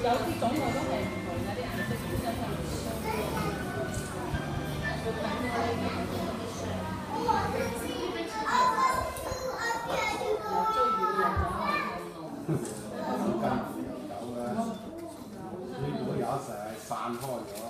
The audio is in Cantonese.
啲種類都係唔同嘅，啲顏色本身係唔同。 跟住又走啦，如果有一成係散開咗。